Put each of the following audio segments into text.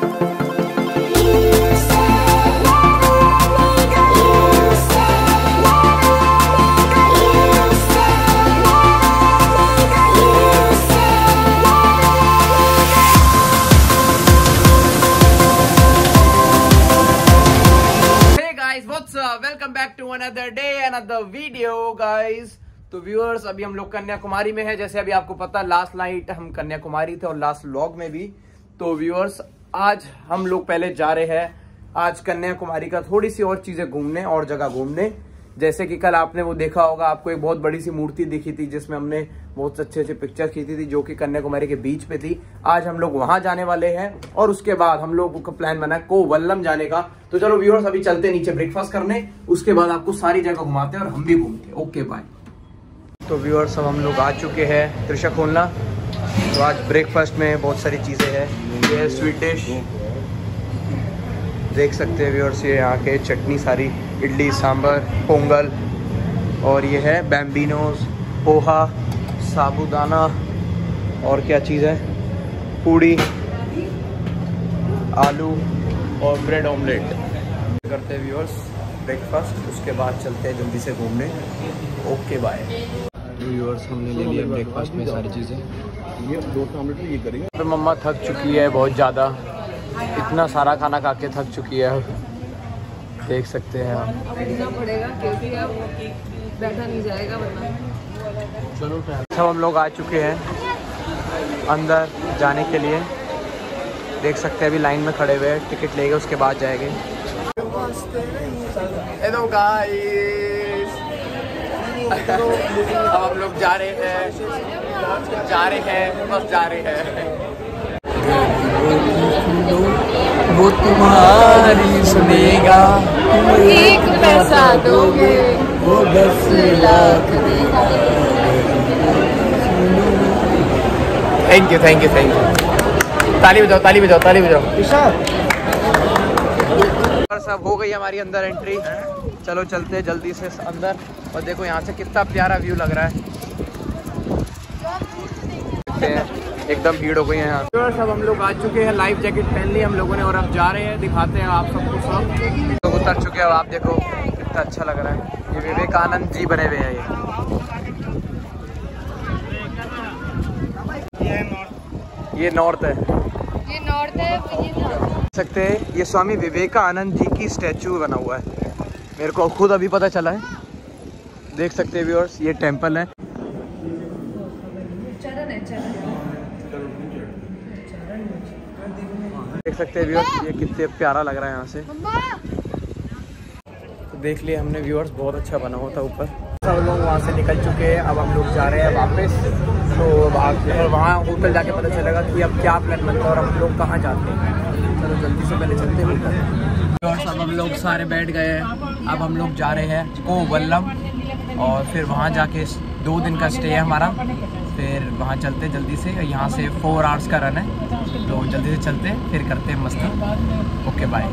Welcome back to another day another video guys. तो viewers, अभी हम लोग कन्याकुमारी में है। जैसे अभी आपको पता, लास्ट नाइट हम कन्याकुमारी थे और लास्ट व्लॉग में भी। तो व्यूअर्स, आज हम लोग पहले जा रहे हैं आज कन्याकुमारी का थोड़ी सी और चीजें घूमने और जगह घूमने। जैसे कि कल आपने वो देखा होगा, आपको एक बहुत बड़ी सी मूर्ति दिखी थी जिसमें हमने बहुत अच्छे अच्छे पिक्चर खींची थी, जो कि कन्याकुमारी के बीच पे थी। आज हम लोग वहां जाने वाले हैं और उसके बाद हम लोगों का प्लान बना है कोवलम जाने का। तो चलो व्यूअर्स, अभी चलते नीचे ब्रेकफास्ट करने, उसके बाद आपको सारी जगह घुमाते हैं और हम भी घूमते हैं। Okay bye. तो व्यूअर्स, अब हम लोग आ चुके हैं त्रिशूलना। तो आज ब्रेकफास्ट में बहुत सारी चीजें हैं। ये है स्वीट डिश, देख सकते हैं व्यूअर्स, ये यहाँ के चटनी सारी, इडली सांभर पोंगल, और ये है बैम्बिनोज, पोहा, साबूदाना, और क्या चीज़ है, पूड़ी, आलू और ब्रेड ऑमलेट। करते हैं व्यूअर्स ब्रेकफास्ट, उसके बाद चलते हैं जल्दी से घूमने। Okay bye. व्यूअर्स, हमने ले लिया ब्रेकफास्ट में सारी चीज़ें। ये 2 ऑमलेट ये करेंगे। तो मम्मा थक चुकी है बहुत ज़्यादा, इतना सारा खाना खा के थक चुकी है, देख सकते हैं आप। उठना पड़ेगा क्योंकि अब बैठा नहीं जाएगा वरना। चलो सब हम लोग आ चुके हैं अंदर जाने के लिए, देख सकते हैं अभी लाइन में खड़े हुए हैं, टिकट लेंगे उसके बाद जाएंगे। हेलो गाइस, अब हम लोग जा रहे हैं बस जा रहे हैं। वो तुम्हारी सुनेगा, एक पैसा दोगे वो 10 लाख देगा। Thank you thank you thank you. ताली बजाओ ताली बजाओ ताली बजाओ। सब हो गई हमारी अंदर एंट्री। चलो चलते हैं जल्दी से अंदर। और देखो यहाँ से कितना प्यारा व्यू लग रहा है, एकदम भीड़ हो गई है यहाँ। सब हम लोग आ चुके हैं, लाइफ जैकेट पहन ली हम लोगों ने और अब जा रहे हैं, दिखाते हैं आप सबको। सब लोग उतर चुके हैं, आप देखो कितना अच्छा लग रहा है। ये विवेकानंद जी बने हुए हैं। ये नॉर्थ है, ये नॉर्थ है। ये देख सकते हैं, ये स्वामी विवेकानंद जी की स्टैचू बना हुआ है। मेरे को खुद अभी पता चला है, देख सकते हैं व्यूअर्स, ये टेम्पल है। देख सकते हैं व्यूअर्स, ये कितने प्यारा लग रहा है यहाँ से। तो देख लिया हमने व्यूअर्स, बहुत अच्छा बना हुआ था ऊपर। सब लोग वहाँ से निकल चुके हैं, अब हम लोग जा रहे हैं वापस। तो वहाँ होटल जाके पता चलेगा कि अब क्या प्लान बनता है और हम लोग कहाँ जाते हैं। चलो जल्दी से पहले चलते हैं होटल। अब हम लोग सारे बैठ गए हैं, अब हम लोग जा रहे हैं कोवलम और फिर वहाँ जाके 2 दिन का स्टे है हमारा। फिर वहाँ चलते जल्दी से, यहाँ से 4 आवर्स का रन है, तो जल्दी से चलते हैं, फिर करते हैं मस्ती। Okay bye.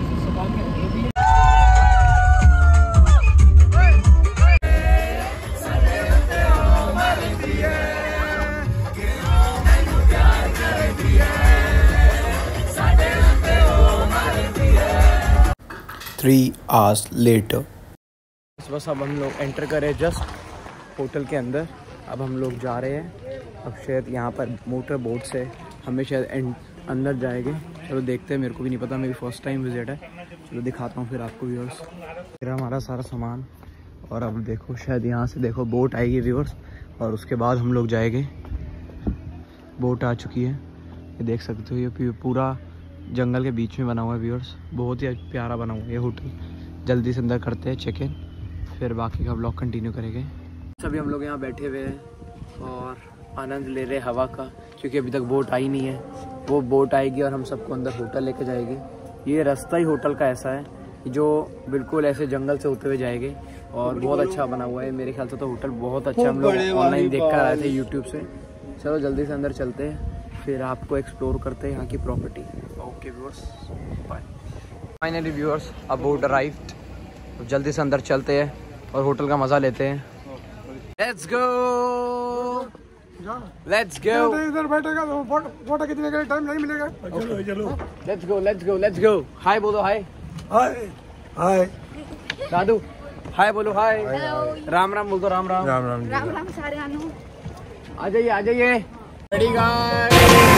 3 hours later. बस अब हम लोग एंटर करे जस्ट होटल के अंदर। अब हम लोग जा रहे हैं, अब शायद यहाँ पर मोटर बोट से हमें शायद अंदर जाएंगे। चलो देखते हैं, मेरे को भी नहीं पता, मेरी फर्स्ट टाइम विजिट है। चलो दिखाता हूँ फिर आपको व्यूअर्स। फिर हमारा सारा सामान, और अब देखो शायद यहाँ से देखो बोट आएगी व्यूअर्स, और उसके बाद हम लोग जाएंगे। बोट आ चुकी है, ये देख सकते हो, ये पूरा जंगल के बीच में बना हुआ है व्यूअर्स, बहुत ही प्यारा बना हुआ है ये होटल। जल्दी से अंदर करते हैं चेक इन, फिर बाकी का व्लॉग कंटिन्यू करेंगे। सभी हम लोग यहाँ बैठे हुए हैं और आनंद ले रहे हवा का, क्योंकि अभी तक बोट आई नहीं है। वो बोट आएगी और हम सबको अंदर होटल लेके जाएगी। ये रास्ता ही होटल का ऐसा है जो बिल्कुल ऐसे जंगल से होते हुए जाएंगे, और बहुत अच्छा बना हुआ है। मेरे ख्याल से तो होटल बहुत अच्छा, हम लोग ऑनलाइन देख कर आए थे यूट्यूब से। चलो जल्दी से अंदर चलते हैं, फिर आपको एक्सप्लोर करते हैं यहाँ की property. Okay viewers, bye. Finally viewers, अब बोट अराइव्ड, तो जल्दी से अंदर चलते हैं और होटल का मज़ा लेते हैं। Let's go. Let's go. इधर बैठेगा तो फोटो खींचने के लिए टाइम नहीं मिलेगा। चलो चलो लेट्स गो। हाय बोलो हाय। हाय हाय दादू हाय बोलो हाय। राम राम बोल दो। राम राम। राम राम राम राम सारे आनो। आ जाइए। Ready guys.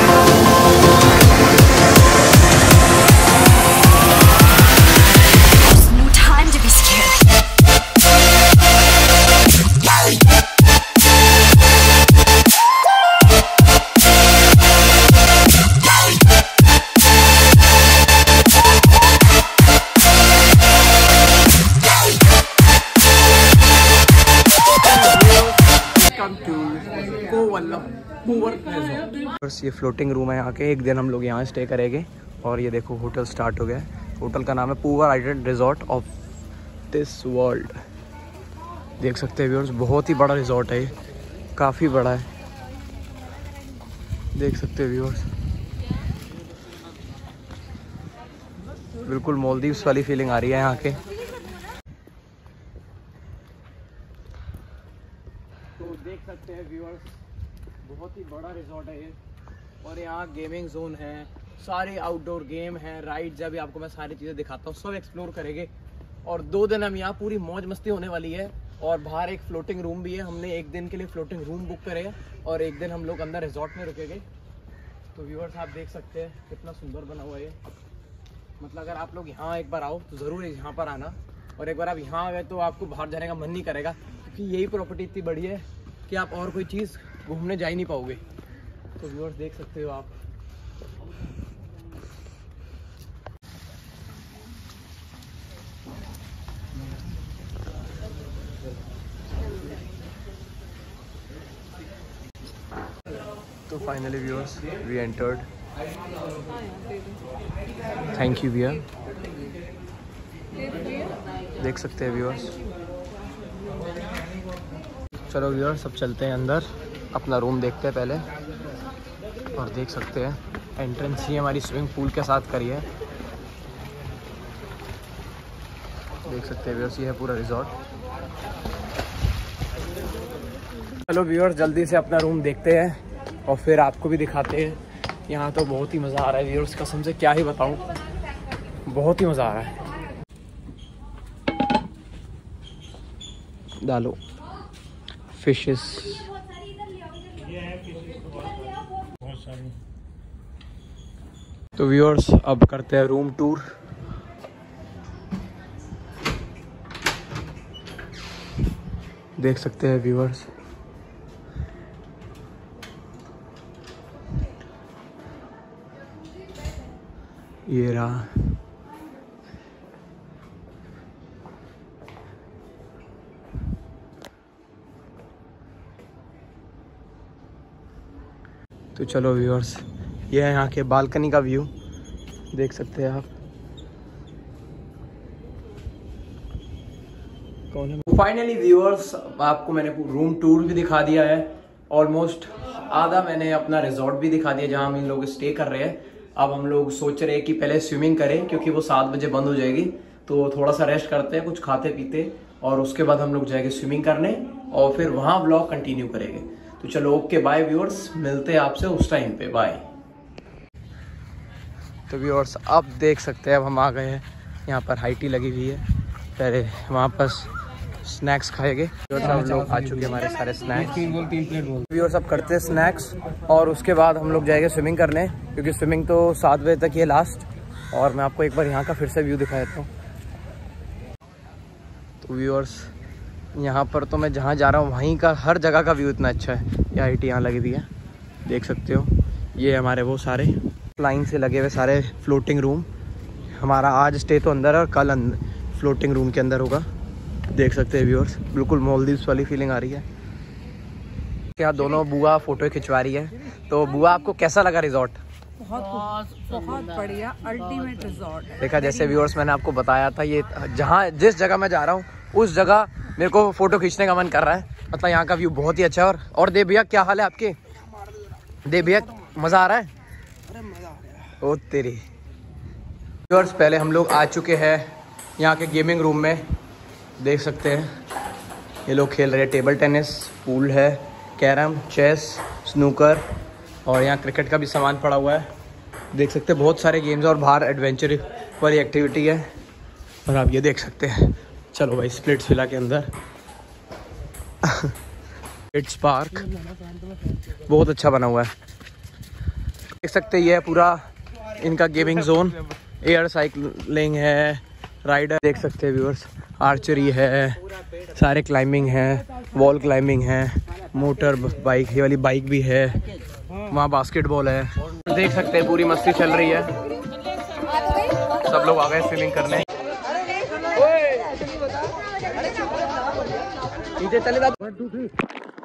No time to be scared. बस ये फ्लोटिंग रूम है यहाँ के। एक दिन हम लोग यहाँ स्टे करेंगे। और ये देखो होटल स्टार्ट हो गया है। होटल का नाम है Poovar island resort of this world. देख सकते हैं व्यूअर्स, बहुत ही बड़ा रिजॉर्ट है ये, काफ़ी बड़ा है। देख सकते हैं व्यूअर्स, बिल्कुल मालदीव्स वाली फीलिंग आ रही है यहाँ के। तो देख सकते हैं व्यूअर्स, बहुत ही बड़ा रिजॉर्ट है ये। और यहाँ गेमिंग जोन है, सारे आउटडोर गेम हैं, राइड्स। अभी आपको मैं सारी चीज़ें दिखाता हूँ, सब एक्सप्लोर करेंगे। और 2 दिन हम यहाँ पूरी मौज मस्ती होने वाली है। और बाहर एक फ्लोटिंग रूम भी है। हमने एक दिन के लिए फ्लोटिंग रूम बुक करे है और एक दिन हम लोग अंदर रिजॉर्ट में रुकेंगे। तो व्यूअर्स आप देख सकते हैं कितना सुंदर बना हुआ है ये। मतलब अगर आप लोग यहाँ एक बार आओ तो ज़रूर यहाँ पर आना। और एक बार आप यहाँ आ गए तो आपको बाहर जाने का मन नहीं करेगा, क्योंकि यही प्रॉपर्टी इतनी बड़ी है कि आप और कोई चीज़ घूमने जा ही नहीं पाओगे। तो व्यूअर्स देख सकते हो आप। तो finally viewers we entered. Thank you भैया। देख सकते हैं व्यूअर्स। चलो व्यूअर्स सब चलते हैं अंदर, अपना रूम देखते हैं पहले। और देख सकते हैं एंट्रेंस ही हमारी स्विमिंग पूल के साथ करी है। देख सकते हैं व्यूअर्स, ये है पूरा रिजॉर्ट। चलो व्यूअर्स जल्दी से अपना रूम देखते हैं और फिर आपको भी दिखाते हैं। यहाँ तो बहुत ही मज़ा आ रहा है व्यूअर्स, कसम से क्या ही बताऊँ, बहुत ही मज़ा आ रहा है। डालो फिशेस। तो व्यूअर्स अब करते हैं रूम टूर। देख सकते हैं व्यूअर्स, ये रहा। तो चलो व्यूअर्स, ये है यहाँ के बालकनी का व्यू, देख सकते हैं आप। कौन है? फाइनली व्यूअर्स आपको मैंने रूम टूर भी दिखा दिया है। ऑलमोस्ट आधा मैंने अपना रिजॉर्ट भी दिखा दिया जहाँ हम इन लोग स्टे कर रहे हैं। अब हम लोग सोच रहे हैं कि पहले स्विमिंग करें, क्योंकि वो 7 बजे बंद हो जाएगी। तो थोड़ा सा रेस्ट करते हैं, कुछ खाते पीते, और उसके बाद हम लोग जाएंगे स्विमिंग करने और फिर वहाँ व्लॉग कंटिन्यू करेंगे। तो चलो ओके बाय व्यूअर्स, मिलते हैं आपसे उस टाइम पे, बाय। तो व्यूअर्स अब देख सकते हैं, अब हम आ गए हैं यहाँ पर, हाई टी लगी हुई है। पहले वहाँ पर स्नैक्स खाएंगे। हम लोग आ चुके हैं, हमारे सारे स्नैक्स। 3 प्लेट बोल। व्यूअर्स अब करते हैं स्नैक्स और उसके बाद हम लोग जाएंगे स्विमिंग करने, क्योंकि स्विमिंग तो 7 बजे तक ही है लास्ट। और मैं आपको एक बार यहाँ का फिर से व्यू दिखा देता हूँ। तो व्यूअर्स यहाँ पर तो मैं जहाँ जा रहा हूँ वहीं का हर जगह का व्यू इतना अच्छा है। ये आई टी यहाँ लगी हुई है, देख सकते हो। ये हमारे वो सारे लाइन से लगे हुए सारे फ्लोटिंग रूम। हमारा आज स्टे तो अंदर है और कल फ्लोटिंग रूम के अंदर होगा। देख सकते हैं व्यूअर्स, बिल्कुल मालदीव्स वाली फीलिंग आ रही है। क्या दोनों बुआ फोटो खिंचवा रही है। तो बुआ आपको कैसा लगा रिजॉर्ट? बहुत बढ़िया, अल्टीमेट रिजॉर्ट है। देखा जैसे व्यूअर्स मैंने आपको बताया था, ये जहाँ जिस जगह मैं जा रहा हूँ उस जगह मेरे को फोटो खींचने का मन कर रहा है। मतलब यहाँ का व्यू बहुत ही अच्छा है। और देव भैया क्या हाल है आपके? देव भैया मज़ा आ रहा है? ओ तेरी। व्यूअर्स पहले हम लोग आ चुके हैं यहाँ के गेमिंग रूम में, देख सकते हैं ये लोग खेल रहे हैं टेबल टेनिस, पूल है, कैरम, चेस, स्नूकर और यहाँ क्रिकेट का भी सामान पड़ा हुआ है। देख सकते हैं बहुत सारे गेम्स और बाहर एडवेंचर वाली एक्टिविटी है। और आप ये देख सकते हैं। चलो भाई स्प्लिट्स विला के अंदर किड्स पार्क बहुत अच्छा बना हुआ है। देख सकते हैं ये पूरा इनका गेमिंग जोन, एयर साइकिलिंग है, राइडर देख सकते हैं व्यूअर्स, आर्चरी है, सारे क्लाइंबिंग है, वॉल क्लाइंबिंग है, मोटर बाइक, ये वाली बाइक भी है, वहाँ बास्केटबॉल है। देख सकते हैं पूरी मस्ती चल रही है। सब लोग आ गए स्विमिंग करने। नीचे चले जा। 1 2 3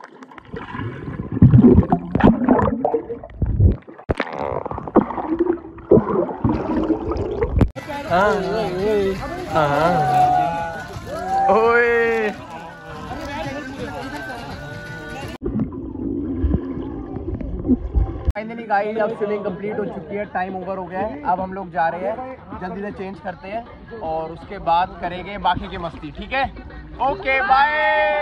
ओए फाइनली गाइस अब स्विमिंग कंप्लीट हो चुकी है, टाइम ओवर हो गया है। अब हम लोग जा रहे हैं, जल्दी से चेंज करते हैं और उसके बाद करेंगे बाकी की मस्ती। ठीक है, ओके बाय।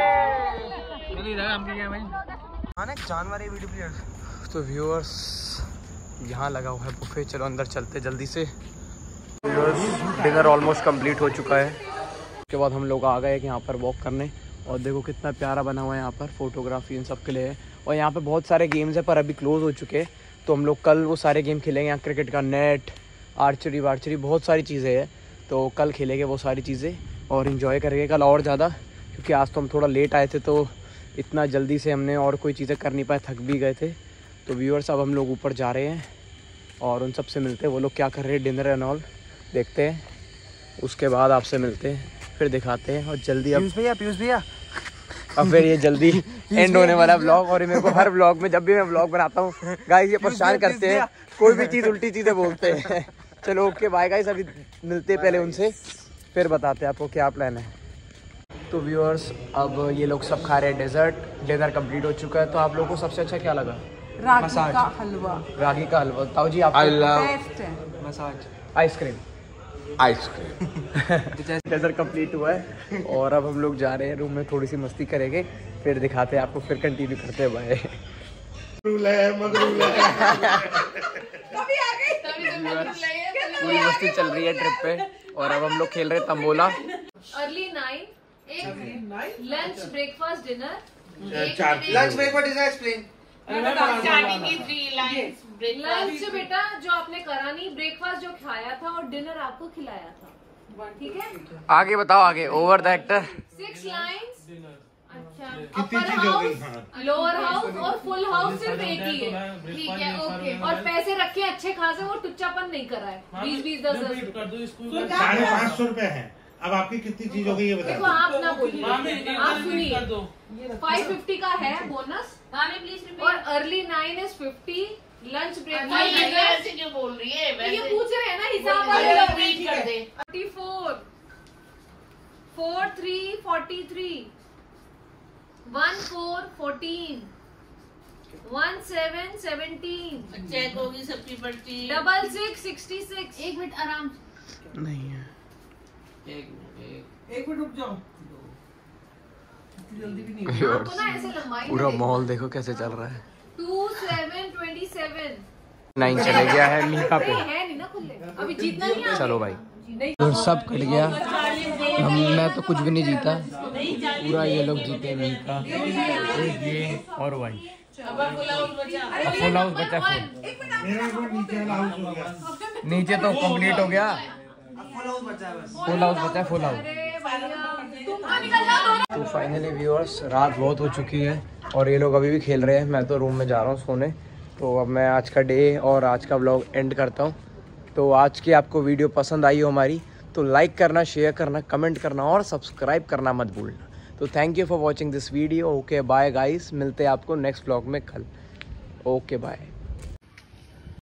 जानवर वीडियो तो व्यूअर्स यहाँ लगा हुआ है बुफे, चलो अंदर चलते जल्दी से। व्यूअर्स डिनर ऑलमोस्ट कंप्लीट हो चुका है। उसके बाद हम लोग आ गए कि यहाँ पर वॉक करने, और देखो कितना प्यारा बना हुआ है यहाँ पर, फोटोग्राफी इन सब के लिए है। और यहाँ पे बहुत सारे गेम्स हैं पर अभी क्लोज हो चुके हैं, तो हम लोग कल वो सारे गेम खेलेंगे। यहाँ क्रिकेट का नेट, आर्चरी वार्चरी बहुत सारी चीज़ें हैं, तो कल खेलेंगे वो सारी चीज़ें और इन्जॉय करेंगे कल और ज़्यादा, क्योंकि आज तो हम थोड़ा लेट आए थे तो इतना जल्दी से हमने और कोई चीज़ें कर नहीं पाए, थक भी गए थे। तो व्यूअर्स अब हम लोग ऊपर जा रहे हैं और उन सब से मिलते हैं, वो लोग क्या कर रहे हैं, डिनर एंड ऑल देखते हैं। उसके बाद आपसे मिलते हैं, फिर दिखाते हैं। और जल्दी अब पीयूष भैया अब फिर ये जल्दी एंड होने वाला व्लॉग। और मेरे को हर व्लॉग में जब भी मैं व्लॉग बनाता हूँ गाइस ये परेशान करते हैं, कोई भी चीज़ उल्टी चीज़ें बोलते हैं। चलो ओके बाय गाइस, अभी मिलते हैं पहले उनसे, फिर बताते हैं आपको क्या प्लान है। तो व्यूअर्स अब ये लोग सब खा रहे हैं डेजर्ट, डिनर कंप्लीट हो चुका है। तो आप लोगों को सबसे अच्छा क्या लगा? रागी का हलवा। रागी का हलवा। ताऊ जी आप? मसाज, आइसक्रीम डेजर्ट कंप्लीट हुआ है और अब हम लोग जा रहे हैं रूम में, थोड़ी सी मस्ती करेंगे, फिर दिखाते हैं आपको, फिर कंटिन्यू करते हैं। बाय। पूरी मस्ती चल रही है ट्रिप पे और अब हम लोग खेल रहे हैं tambola. Early 9, lunch breakfast dinner, lunch breakfast dinner explain. Lunch बेटा जो आपने करा नहीं, ब्रेकफास्ट जो खाया था और डिनर आपको खिलाया था, ठीक है। आगे बताओ, आगे ओवर द एक्टर। 6 लाइन्स। अच्छा, अपर हाउस, लोअर हाउस और फुल हाउस सिर्फ एक ही है, ठीक है ओके। और पैसे रखे अच्छे खासे, वो टुच्चापन नहीं कर रहा है। 20-20 10-10 550 रुपए है। अब आपकी कितनी चीज हो गई ये बताओ। आप ना बोलिए, आप सुनिए। 550 का है बोनस और अर्ली 9 is 50, लंच ब्रेकफास्ट क्यों बोल रही है? ये पूछ रहे हैं ना, हिसाब वाले लोग कर दे। 44, 4 3 43, 1 4 14, 1 7 17, चेक होगी सबकी पर्ची। 6 6 66। 1 मिनट आराम से। नहीं है, एक मिनट रुक जाओ, जल्दी भी नहीं। आपको ना ऐसे लंबाई पूरा माहौल देखो कैसे चल रहा है। 2 7 27। 9 चले गया है मीका पे। है नहीं ना खुले, अभी जीतना नहीं है। चलो भाई तो सब कट गया, मैं तो कुछ भी नहीं जीता, पूरा ये लोग जीते। मीका, ये और भाई फुल हाउस बचा। नीचे तो कंप्लीट हो गया, फुल हाउस बचा, फुल हाउस। तो फाइनली व्यूअर्स रात बहुत हो चुकी है और ये लोग अभी भी खेल रहे हैं, मैं तो रूम में जा रहा हूँ सोने। तो अब मैं आज का डे और आज का व्लॉग एंड करता हूँ। तो आज की आपको वीडियो पसंद आई हो हमारी तो लाइक करना, शेयर करना, कमेंट करना और सब्सक्राइब करना मत भूलना। तो thank you for watching this video. Okay bye guys, मिलते हैं आपको नेक्स्ट व्लॉग में कल। Okay bye.